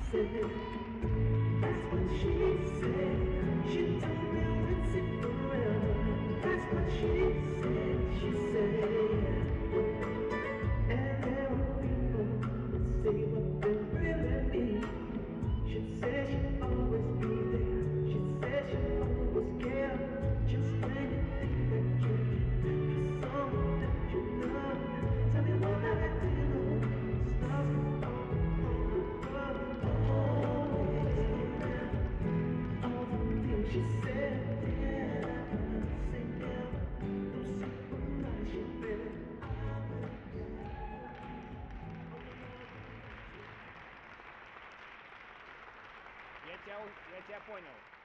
said. That's what she said. She told me let's it forever. That's what she said. She said. And there are people that say what they really mean. She said she'd always be there. She said she'd always care. Just when you think that you can be someone that you love, tell me what I did wrong. Stars can fall above. All the things she said, never say never. Those simple lies she read. Я тебя понял.